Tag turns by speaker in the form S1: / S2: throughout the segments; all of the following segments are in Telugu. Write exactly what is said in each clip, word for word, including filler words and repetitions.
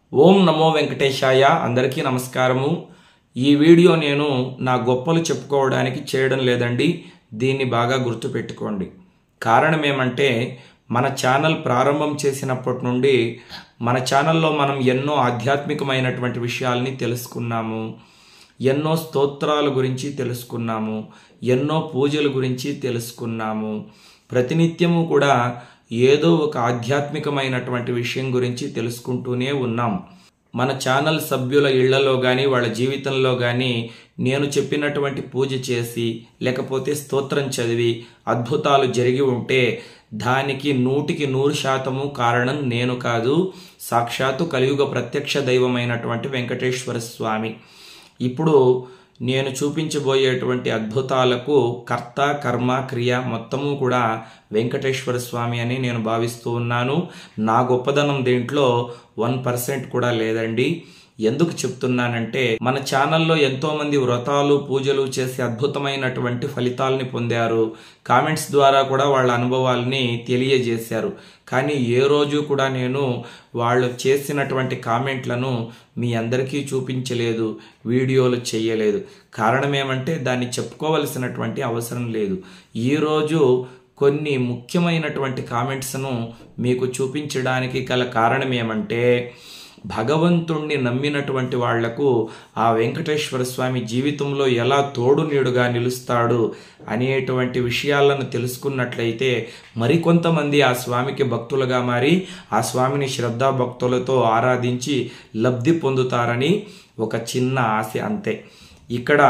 S1: ఓం నమో వెంకటేశాయ. అందరికీ నమస్కారము. ఈ వీడియో నేను నా గొప్పలు చెప్పుకోవడానికి చేయడం లేదండి. దీన్ని బాగా గుర్తుపెట్టుకోండి. కారణం ఏమంటే మన ఛానల్ ప్రారంభం చేసినప్పటి నుండి మన ఛానల్లో మనం ఎన్నో ఆధ్యాత్మికమైనటువంటి విషయాల్ని తెలుసుకున్నాము, ఎన్నో స్తోత్రాల గురించి తెలుసుకున్నాము, ఎన్నో పూజల గురించి తెలుసుకున్నాము. ప్రతినిత్యము కూడా ఏదో ఒక ఆధ్యాత్మికమైనటువంటి విషయం గురించి తెలుసుకుంటూనే ఉన్నాం. మన ఛానల్ సభ్యుల ఇళ్లలో కానీ వాళ్ళ జీవితంలో కానీ నేను చెప్పినటువంటి పూజ చేసి లేకపోతే స్తోత్రం చదివి అద్భుతాలు జరిగి ఉంటే దానికి నూటికి నూరు శాతము కారణం నేను కాదు, సాక్షాత్తు కలియుగ ప్రత్యక్ష దైవమైనటువంటి వెంకటేశ్వర స్వామి. ఇప్పుడు నేను చూపించబోయేటువంటి అద్భుతాలకు కర్త కర్మ క్రియ మొత్తము కూడా వెంకటేశ్వర స్వామి అని నేను భావిస్తూ ఉన్నాను. నా గొప్పదనం దీంట్లో వన్ పర్సెంట్ కూడా లేదండి. ఎందుకు చెప్తున్నానంటే మన ఛానల్లో ఎంతో మంది వ్రతాలు పూజలు చేసి అద్భుతమైనటువంటి ఫలితాలని పొందారు. కామెంట్స్ ద్వారా కూడా వాళ్ళ అనుభవాల్ని తెలియజేశారు. కానీ ఏ రోజు కూడా నేను వాళ్ళు చేసినటువంటి కామెంట్లను మీ అందరికీ చూపించలేదు, వీడియోలు చేయలేదు. కారణం ఏమంటే దాన్ని చెప్పుకోవలసినటువంటి అవసరం లేదు. ఈరోజు కొన్ని ముఖ్యమైనటువంటి కామెంట్స్ను మీకు చూపించడానికి గల కారణం ఏమంటే భగవంతుణ్ణి నమ్మినటువంటి వాళ్లకు ఆ వెంకటేశ్వర స్వామి జీవితంలో ఎలా తోడు నీడుగా నిలుస్తాడు అనేటువంటి విషయాలను తెలుసుకున్నట్లయితే మరికొంతమంది ఆ స్వామికి భక్తులుగా మారి ఆ స్వామిని శ్రద్ధా భక్తులతో ఆరాధించి లబ్ధి పొందుతారని ఒక చిన్న ఆశ, అంతే. ఇక్కడ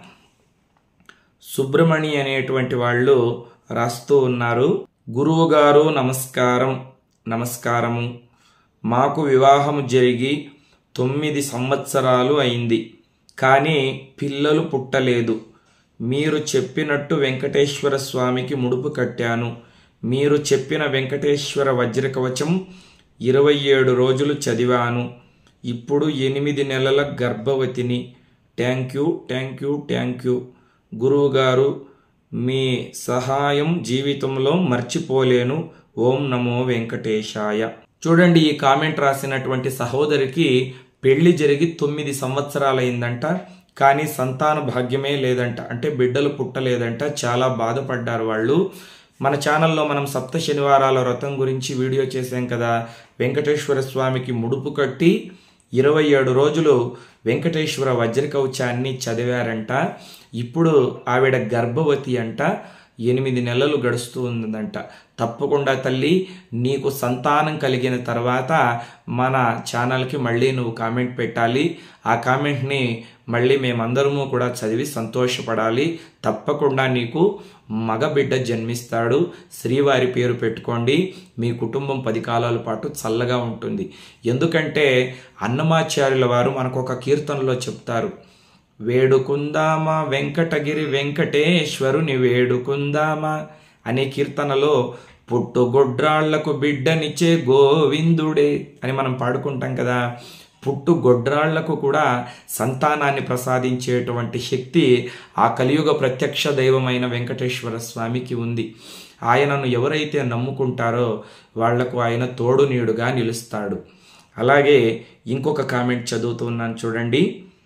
S1: సుబ్రమణి అనేటువంటి వాళ్ళు రాస్తూ ఉన్నారు. గురువు గారు నమస్కారం. నమస్కారము. మాకు వివాహం జరిగి తొమ్మిది సంవత్సరాలు అయింది, కానీ పిల్లలు పుట్టలేదు. మీరు చెప్పినట్టు వెంకటేశ్వర స్వామికి ముడుపు కట్టాను. మీరు చెప్పిన వెంకటేశ్వర వజ్రకవచం ఇరవై ఏడు రోజులు చదివాను. ఇప్పుడు ఎనిమిది నెలల గర్భవతిని. Thank you thank you thank you గురువుగారు. మీ సహాయం జీవితంలో మర్చిపోలేను. ఓం నమో వెంకటేశాయ. చూడండి, ఈ కామెంట్ రాసినటువంటి సహోదరికి పెళ్లి జరిగి తొమ్మిది సంవత్సరాలైందంట, కానీ సంతాన భాగ్యమే లేదంట, అంటే బిడ్డలు పుట్టలేదంట. చాలా బాధపడ్డారు వాళ్ళు. మన ఛానల్లో మనం సప్త శనివారాల వ్రతం గురించి వీడియో చేశాం కదా. వెంకటేశ్వర స్వామికి ముడుపు కట్టి ఇరవై ఏడు రోజులు వెంకటేశ్వర వజ్రకవచాన్ని చదివారంట. ఇప్పుడు ఆవిడ గర్భవతి అంట. ఎనిమిది నెలలు గడుస్తూ ఉందంట. తప్పకుండా తల్లి, నీకు సంతానం కలిగిన తర్వాత మన ఛానల్కి మళ్ళీ నువ్వు కామెంట్ పెట్టాలి. ఆ కామెంట్ని మళ్ళీ మేమందరము కూడా చదివి సంతోషపడాలి. తప్పకుండా నీకు మగబిడ్డ జన్మిస్తాడు. శ్రీవారి పేరు పెట్టుకోండి. మీ కుటుంబం పది కాలాల పాటు చల్లగా ఉంటుంది. ఎందుకంటే అన్నమాచార్యుల వారు మనకు ఒక కీర్తనలో చెప్తారు, వేడుకుందామా వెంకటగిరి వెంకటేశ్వరుని వేడుకుందామా అనే కీర్తనలో పుట్టుగొడ్రాళ్లకు బిడ్డనిచ్చే గోవిందుడే అని మనం పాడుకుంటాం కదా. పుట్టు గొడ్రాళ్లకు కూడా సంతానాన్ని ప్రసాదించేటువంటి శక్తి ఆ కలియుగ ప్రత్యక్ష దైవమైన వెంకటేశ్వర స్వామికి ఉంది. ఆయనను ఎవరైతే నమ్ముకుంటారో వాళ్లకు ఆయన తోడు నీడుగా నిలుస్తాడు. అలాగే ఇంకొక కామెంట్ చదువుతున్నాను చూడండి.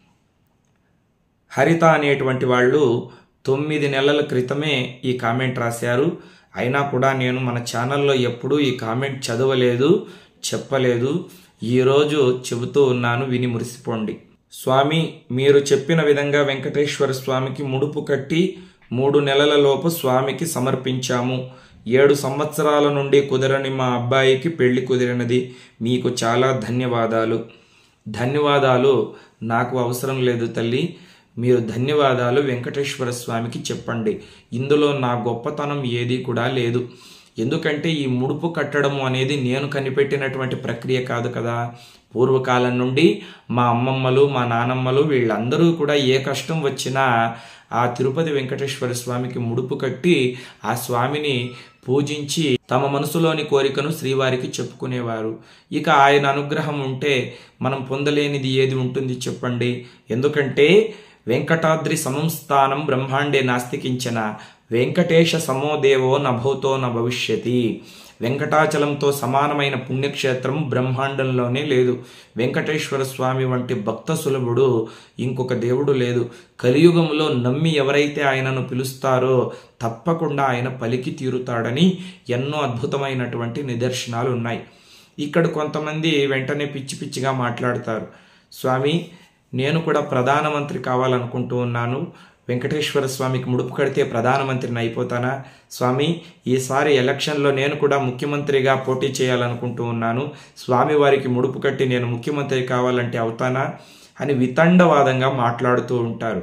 S1: హరిత అనేటువంటి వాళ్ళు తొమ్మిది నెలల క్రితమే ఈ కామెంట్ రాశారు. అయినా కూడా నేను మన ఛానల్లో ఎప్పుడూ ఈ కామెంట్ చదవలేదు, చెప్పలేదు. ఈరోజు చెబుతూ ఉన్నాను, విని మురిసిపోండి. స్వామి, మీరు చెప్పిన విధంగా వెంకటేశ్వర స్వామికి ముడుపు కట్టి మూడు నెలల లోపు స్వామికి సమర్పించాము. ఏడు సంవత్సరాల నుండి కుదరని మా అబ్బాయికి పెళ్లి కుదిరినది. మీకు చాలా ధన్యవాదాలు. ధన్యవాదాలు నాకు అవసరం లేదు తల్లి. మీరు ధన్యవాదాలు వెంకటేశ్వర స్వామికి చెప్పండి. ఇందులో నా గొప్పతనం ఏది కూడా లేదు. ఎందుకంటే ఈ ముడుపు కట్టడము అనేది నేను కనిపెట్టినటువంటి ప్రక్రియ కాదు కదా. పూర్వకాలం నుండి మా అమ్మమ్మలు మా నానమ్మలు వీళ్ళందరూ కూడా ఏ కష్టం వచ్చినా ఆ తిరుపతి వెంకటేశ్వర స్వామికి ముడుపు కట్టి ఆ స్వామిని పూజించి తమ మనసులోని కోరికను శ్రీవారికి చెప్పుకునేవారు. ఇక ఆయన అనుగ్రహం ఉంటే మనం పొందలేనిది ఏది ఉంటుంది చెప్పండి. ఎందుకంటే వెంకటాద్రి సమంస్థానం బ్రహ్మాండే నాస్తికించిన వెంకటేశ సమోదేవో నభూతో న భవిష్యతి. వెంకటాచలంతో సమానమైన పుణ్యక్షేత్రం బ్రహ్మాండంలోనే లేదు. వెంకటేశ్వర స్వామి వంటి భక్త సులభుడు ఇంకొక దేవుడు లేదు. కలియుగంలో నమ్మి ఎవరైతే ఆయనను పిలుస్తారో తప్పకుండా ఆయన పలికి తీరుతాడని ఎన్నో అద్భుతమైనటువంటి నిదర్శనాలు ఉన్నాయి. ఇక్కడ కొంతమంది వెంటనే పిచ్చి పిచ్చిగా మాట్లాడతారు. స్వామి, నేను కూడా ప్రధానమంత్రి కావాలనుకుంటూ ఉన్నాను. వెంకటేశ్వర స్వామికి ముడుపు కడితే ప్రధానమంత్రిని అయిపోతానా? స్వామి, ఈసారి ఎలక్షన్లో నేను కూడా ముఖ్యమంత్రిగా పోటీ చేయాలనుకుంటూ ఉన్నాను. స్వామి వారికి ముడుపు కట్టి నేను ముఖ్యమంత్రి కావాలంటే అవుతానా అని వితండవాదంగా మాట్లాడుతూ ఉంటారు.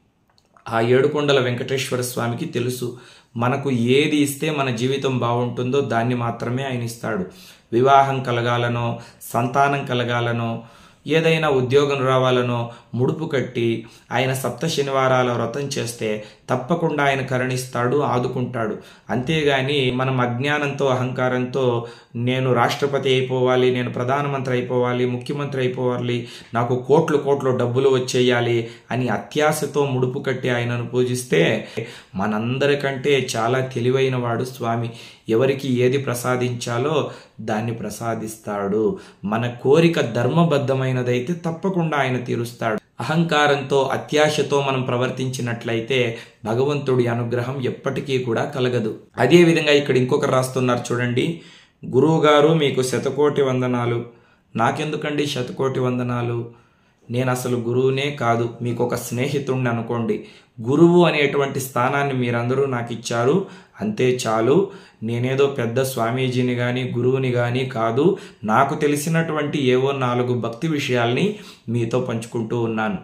S1: ఆ ఏడుకొండల వెంకటేశ్వర స్వామికి తెలుసు, మనకు ఏది ఇస్తే మన జీవితం బాగుంటుందో దాన్ని మాత్రమే ఆయన ఇస్తాడు. వివాహం కలగాలనో, సంతానం కలగాలనో, ఏదైనా ఉద్యోగం రావాలనో ముడుపు కట్టి ఆయన సప్త శనివారాల వ్రతం చేస్తే తప్పకుండా ఆయన కరుణిస్తాడు, ఆదుకుంటాడు. అంతేగాని మనం అజ్ఞానంతో, అహంకారంతో నేను రాష్ట్రపతి అయిపోవాలి, నేను ప్రధానమంత్రి అయిపోవాలి, ముఖ్యమంత్రి అయిపోవాలి, నాకు కోట్లు కోట్లు డబ్బులు వచ్చేయాలి అని అత్యాశతో ముడుపు కట్టి ఆయనను పూజిస్తే మనందరికంటే చాలా తెలివైన వాడు స్వామి. ఎవరికి ఏది ప్రసాదించాలో దాన్ని ప్రసాదిస్తాడు. మన కోరిక ధర్మబద్ధమైనదైతే తప్పకుండా ఆయన తీరుస్తాడు. అహంకారంతో, అత్యాశతో మనం ప్రవర్తించినట్లయితే భగవంతుడి అనుగ్రహం ఎప్పటికీ కూడా కలగదు. అదే విధంగా ఇక్కడ ఇంకొకరు రాస్తున్నారు చూడండి. గురువు గారు మీకు శతకోటి వందనాలు. నాకెందుకండి శతకోటి వందనాలు? నేను అసలు గురువునే కాదు, మీకు ఒక స్నేహితుడిని అనుకోండి. గురువు అనేటువంటి స్థానాన్ని మీరందరూ నాకు ఇచ్చారు, అంతే చాలు. నేనేదో పెద్ద స్వామీజీని కానీ గురువుని కానీ కాదు. నాకు తెలిసినటువంటి ఏవో నాలుగు భక్తి విషయాల్ని మీతో పంచుకుంటూ ఉన్నాను.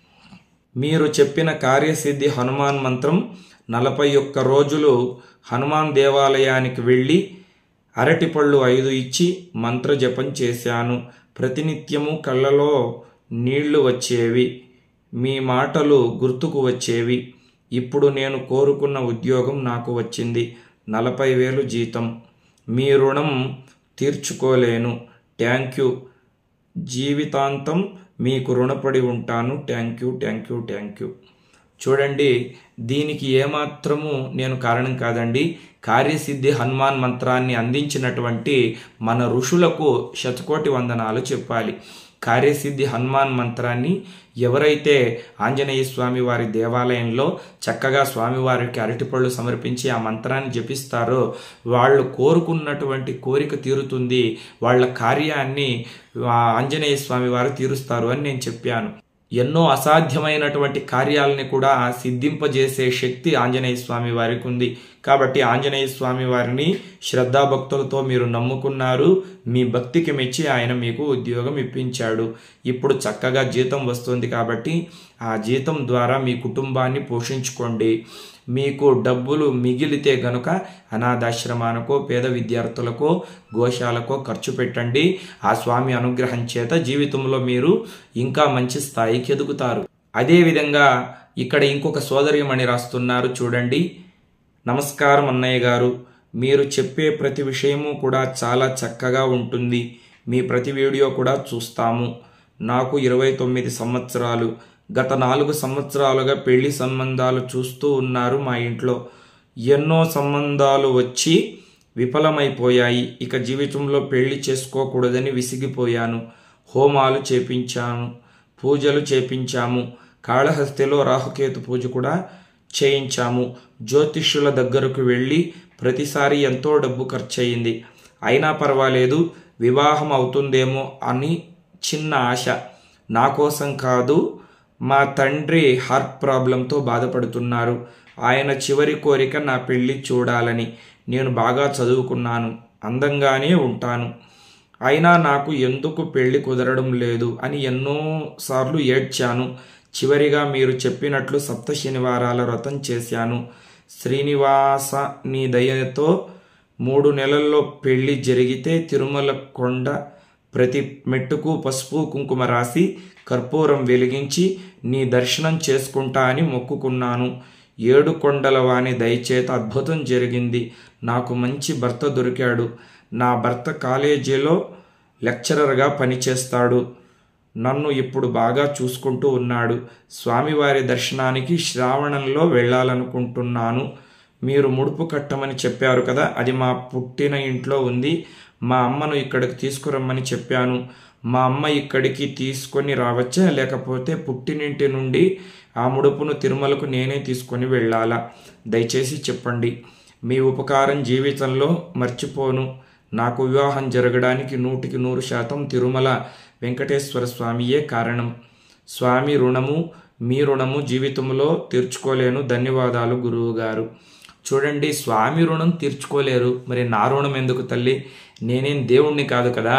S1: మీరు చెప్పిన కార్యసిద్ధి హనుమాన్ మంత్రం నలభై ఒక్క రోజులు హనుమాన్ దేవాలయానికి వెళ్ళి అరటిపళ్ళు ఐదు ఇచ్చి మంత్ర జపం చేశాను. ప్రతినిత్యము కళ్ళలో నీళ్లు వచ్చేవి, మీ మాటలు గుర్తుకు వచ్చేవి. ఇప్పుడు నేను కోరుకున్న ఉద్యోగం నాకు వచ్చింది. నలభై వేలు జీతం. మీ రుణం తీర్చుకోలేను. Thank you. జీవితాంతం మీకు రుణపడి ఉంటాను. Thank you, thank you, thank you. చూడండి, దీనికి ఏమాత్రము నేను కారణం కాదండి. కార్యసిద్ధి హనుమాన్ మంత్రాన్ని అందించినటువంటి మన ఋషులకు శతకోటి వందనాలు చెప్పాలి. కార్యసిద్ధి హనుమాన్ మంత్రాన్ని ఎవరైతే ఆంజనేయ స్వామి వారి దేవాలయంలో చక్కగా స్వామివారికి అరటిపళ్ళు సమర్పించి ఆ మంత్రాన్ని జపిస్తారో వాళ్ళు కోరుకున్నటువంటి కోరిక తీరుతుంది. వాళ్ళ కార్యాన్ని ఆంజనేయ స్వామి వారు తీరుస్తారు అని నేను చెప్పాను. ఎన్నో అసాధ్యమైనటువంటి కార్యాలని కూడా సిద్ధింపజేసే శక్తి ఆంజనేయ స్వామి వారికి ఉంది. కాబట్టి ఆంజనేయ స్వామి వారిని శ్రద్ధాభక్తులతో మీరు నమ్ముకున్నారు. మీ భక్తికి మెచ్చి ఆయన మీకు ఉద్యోగం ఇప్పించాడు. ఇప్పుడు చక్కగా జీతం వస్తుంది కాబట్టి ఆ జీతం ద్వారా మీ కుటుంబాన్ని పోషించుకోండి. మీకు డబ్బులు మిగిలితే గనుక అనాథాశ్రమానికో, పేద విద్యార్థులకో, గోశాలకో ఖర్చు పెట్టండి. ఆ స్వామి అనుగ్రహం చేత జీవితంలో మీరు ఇంకా మంచి స్థాయికి ఎదుగుతారు. అదేవిధంగా ఇక్కడ ఇంకొక సోదరిమణి రాస్తున్నారు చూడండి. నమస్కారం అన్నయ్య గారు, మీరు చెప్పే ప్రతి విషయము కూడా చాలా చక్కగా ఉంటుంది. మీ ప్రతి వీడియో కూడా చూస్తాము. నాకు ఇరవై తొమ్మిది సంవత్సరాలు. గత నాలుగు సంవత్సరాలుగా పెళ్లి సంబంధాలు చూస్తూ ఉన్నారు మా ఇంట్లో. ఎన్నో సంబంధాలు వచ్చి విఫలమైపోయాయి. ఇక జీవితంలో పెళ్లి చేసుకోకూడదని విసిగిపోయాను. హోమాలు చేపించాను, పూజలు చేపించాము. కాళహస్తిలో రాహుకేతు పూజ కూడా చేయించాము. జ్యోతిష్యుల దగ్గరకు వెళ్ళి ప్రతిసారి ఎంతో డబ్బు ఖర్చు అయింది. అయినా పర్వాలేదు, వివాహం అవుతుందేమో అని చిన్న ఆశ. నా కోసం కాదు, మా తండ్రి హార్ట్ ప్రాబ్లంతో బాధపడుతున్నారు. ఆయన చివరి కోరిక నా పెళ్లి చూడాలని. నేను బాగా చదువుకున్నాను, అందంగానే ఉంటాను, అయినా నాకు ఎందుకు పెళ్లి కుదరడం లేదు అని ఎన్నోసార్లు ఏడ్చాను. చివరిగా మీరు చెప్పినట్లు సప్త శనివారాల వ్రతం చేశాను. శ్రీనివాస నీ దయతో మూడు నెలల్లో పెళ్లి జరిగితే తిరుమల కొండ ప్రతి మెట్టుకు పసుపు కుంకుమ రాసి కర్పూరం వెలిగించి నీ దర్శనం చేసుకుంటా అని మొక్కుకున్నాను. ఏడు కొండల వాని దయచేత అద్భుతం జరిగింది. నాకు మంచి భర్త దొరికాడు. నా భర్త కాలేజీలో లెక్చరర్గా పనిచేస్తాడు. నన్ను ఇప్పుడు బాగా చూసుకుంటూ ఉన్నాడు. స్వామివారి దర్శనానికి శ్రావణంలో వెళ్ళాలనుకుంటున్నాను. మీరు ముడుపు కట్టమని చెప్పారు కదా, అది మా పుట్టిన ఇంట్లో ఉంది. మా అమ్మను ఇక్కడికి తీసుకురమ్మని చెప్పాను. మా అమ్మ ఇక్కడికి తీసుకొని రావచ్చా, లేకపోతే పుట్టినింటి నుండి ఆ ముడుపును తిరుమలకు నేనే తీసుకొని వెళ్ళాలా? దయచేసి చెప్పండి. మీ ఉపకారం జీవితంలో మర్చిపోను. నాకు వివాహం జరగడానికి నూటికి నూరు శాతం తిరుమల వెంకటేశ్వర స్వామియే కారణం. స్వామి రుణము, మీ రుణము జీవితంలో తీర్చుకోలేను. ధన్యవాదాలు గురువు గారు. చూడండి, స్వామి రుణం తీర్చుకోలేరు, మరి నా రుణం ఎందుకు తల్లి? నేనేం దేవుణ్ణి కాదు కదా.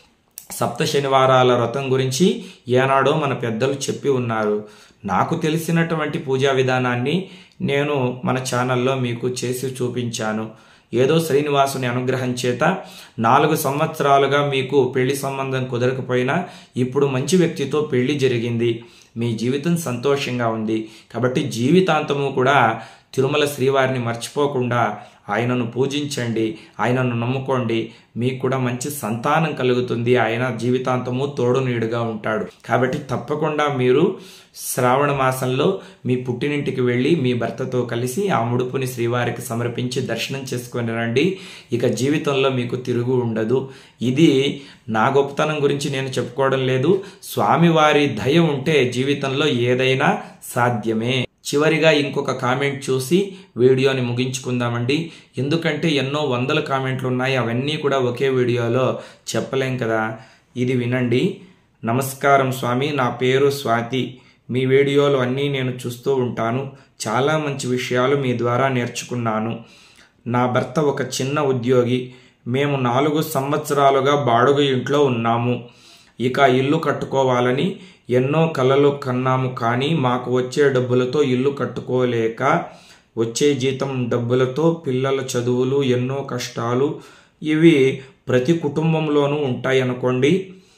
S1: సప్త శనివారాల వ్రతం గురించి ఏనాడో మన పెద్దలు చెప్పి ఉన్నారు. నాకు తెలిసినటువంటి పూజా విధానాన్ని నేను మన ఛానల్లో మీకు చేసి చూపించాను. ఏదో శ్రీనివాసుని అనుగ్రహం చేత నాలుగు సంవత్సరాలుగా మీకు పెళ్లి సంబంధం కుదరకపోయినా ఇప్పుడు మంచి వ్యక్తితో పెళ్లి జరిగింది. మీ జీవితం సంతోషంగా ఉంది. కాబట్టి జీవితాంతము కూడా తిరుమల శ్రీవారిని మర్చిపోకుండా ఆయనను పూజించండి, ఆయనను నమ్ముకోండి. మీకు కూడా మంచి సంతానం కలుగుతుంది. ఆయన జీవితాంతము తోడు నీడుగా ఉంటాడు. కాబట్టి తప్పకుండా మీరు శ్రావణ మాసంలో మీ పుట్టినింటికి వెళ్ళి మీ భర్తతో కలిసి ఆ ముడుపుని శ్రీవారికి సమర్పించి దర్శనం చేసుకొని రండి. ఇక జీవితంలో మీకు తిరుగు ఉండదు. ఇది నా గొప్పతనం గురించి నేను చెప్పుకోవడం లేదు. స్వామివారి దయ ఉంటే జీవితంలో ఏదైనా సాధ్యమే. చివరిగా ఇంకొక కామెంట్ చూసి వీడియోని ముగించుకుందామండి. ఎందుకంటే ఎన్నో వందల కామెంట్లు ఉన్నాయి, అవన్నీ కూడా ఒకే వీడియోలో చెప్పలేం కదా. ఇది వినండి. నమస్కారం స్వామి, నా పేరు స్వాతి. మీ వీడియోలు అన్నీ నేను చూస్తూ ఉంటాను. చాలా మంచి విషయాలు మీ ద్వారా నేర్చుకున్నాను. నా భర్త ఒక చిన్న ఉద్యోగి. మేము నాలుగు సంవత్సరాలుగా బాడుగ ఇంట్లో ఉన్నాము. ఇక ఇల్లు కట్టుకోవాలని ఎన్నో కలలు కన్నాము. కానీ మాకు వచ్చే డబ్బులతో ఇల్లు కట్టుకోలేక, వచ్చే జీతం డబ్బులతో పిల్లల చదువులు, ఎన్నో కష్టాలు, ఇవి ప్రతి కుటుంబంలోనూ ఉంటాయి అనుకోండి.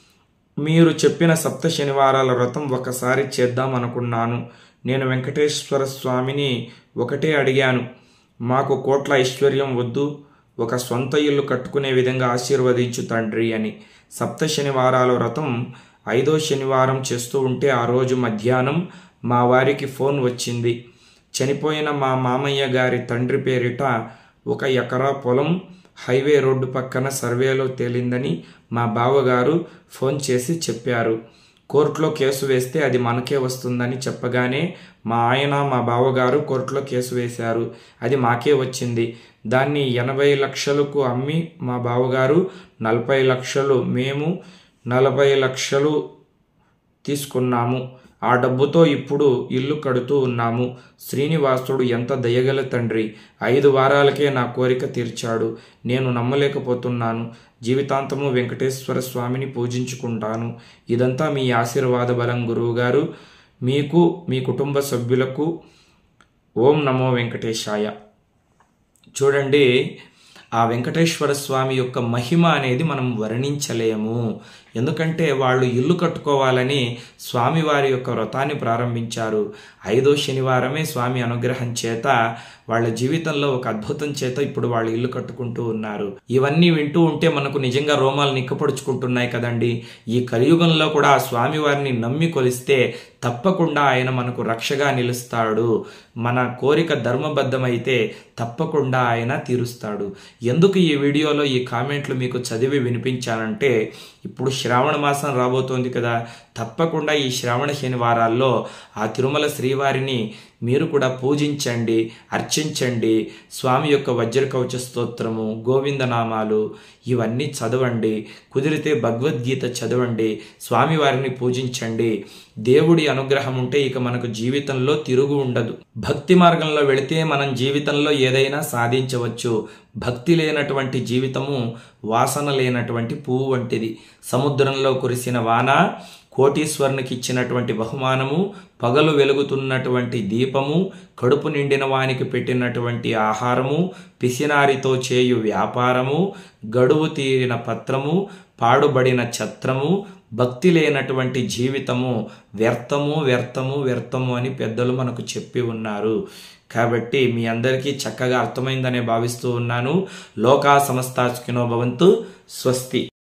S1: మీరు చెప్పిన సప్త శనివారాల వ్రతం ఒకసారి చేద్దాం అనుకున్నాను. నేను వెంకటేశ్వర స్వామిని ఒకటే అడిగాను, మాకు కోట్ల ఐశ్వర్యం వద్దు, ఒక సొంత ఇల్లు కట్టుకునే విధంగా ఆశీర్వదించు తండ్రి అని. సప్త శనివారాల వ్రతం ఐదో శనివారం చేస్తూ ఉంటే ఆ రోజు మధ్యాహ్నం మా వారికి ఫోన్ వచ్చింది. చనిపోయిన మా మామయ్య గారి తండ్రి పేరిట ఒక ఎకరా పొలం హైవే రోడ్డు పక్కన సర్వేలో తేలిందని మా బావగారు ఫోన్ చేసి చెప్పారు. కోర్టులో కేసు వేస్తే అది మనకే వస్తుందని చెప్పగానే మా ఆయన మా బావగారు కోర్టులో కేసు వేశారు. అది మాకే వచ్చింది. దాన్ని ఎనభై లక్షలకు అమ్మి మా బావగారు నలభై లక్షలు, మేము నలభై లక్షలు తీసుకున్నాము. ఆ డబ్బుతో ఇప్పుడు ఇల్లు కడుతూ ఉన్నాము. శ్రీనివాసుడు ఎంత దయగల తండ్రి. ఐదు వారాలకే నా కోరిక తీర్చాడు. నేను నమ్మలేకపోతున్నాను. జీవితాంతము వెంకటేశ్వర స్వామిని పూజించుకుంటాను. ఇదంతా మీ ఆశీర్వాద బలం గురువుగారు. మీకు, మీ కుటుంబ సభ్యులకు ఓం నమో వెంకటేశాయ. చూడండి, ఆ వెంకటేశ్వర స్వామి యొక్క మహిమ అనేది మనం వర్ణించలేము. ఎందుకంటే వాళ్ళు ఇల్లు కట్టుకోవాలని స్వామివారి యొక్క వ్రతాన్ని ప్రారంభించారు. ఐదో శనివారమే స్వామి అనుగ్రహం చేత వాళ్ళ జీవితంలో ఒక అద్భుతం చేత ఇప్పుడు వాళ్ళు ఇల్లు కట్టుకుంటూ ఉన్నారు. ఇవన్నీ వింటూ ఉంటే మనకు నిజంగా రోమాలు నిక్కపొడుచుకుంటున్నాయి కదండి. ఈ కలియుగంలో కూడా ఆ స్వామివారిని నమ్మి కొలిస్తే తప్పకుండా ఆయన మనకు రక్షగా నిలుస్తాడు. మన కోరిక ధర్మబద్ధమైతే తప్పకుండా ఆయన తీరుస్తాడు. ఎందుకు ఈ వీడియోలో ఈ కామెంట్లు మీకు చదివి వినిపించానంటే, ఇప్పుడు శ్రావణ మాసం రాబోతోంది కదా. తప్పకుండా ఈ శ్రావణ శనివారాల్లో ఆ తిరుమల శ్రీవారిని మీరు కూడా పూజించండి, అర్చించండి. స్వామి యొక్క వజ్రకవచ స్తోత్రము, గోవిందనామాలు ఇవన్నీ చదవండి. కుదిరితే భగవద్గీత చదవండి. స్వామివారిని పూజించండి. దేవుడి అనుగ్రహం ఉంటే ఇక మనకు జీవితంలో తిరుగు ఉండదు. భక్తి మార్గంలో వెళితే మనం జీవితంలో ఏదైనా సాధించవచ్చు. భక్తి లేనటువంటి జీవితము వాసన లేనటువంటి పువ్వు వంటిది. సముద్రంలో కురిసిన వాన, కోటీశ్వరునికి ఇచ్చినటువంటి బహుమానము, పగలు వెలుగుతున్నటువంటి దీపము, కడుపు నిండిన వానికి పెట్టినటువంటి ఆహారము, పిసినారితో చేయు వ్యాపారము, గడువు తీరిన పత్రము, పాడుబడిన ఛత్రము, భక్తి లేనటువంటి జీవితము వ్యర్థము వ్యర్థము వ్యర్థము అని పెద్దలు మనకు చెప్పి ఉన్నారు. కాబట్టి మీ అందరికీ చక్కగా అర్థమైందనే భావిస్తూ ఉన్నాను. లోకా సమస్తా సుఖినో భవంతు. స్వస్తి.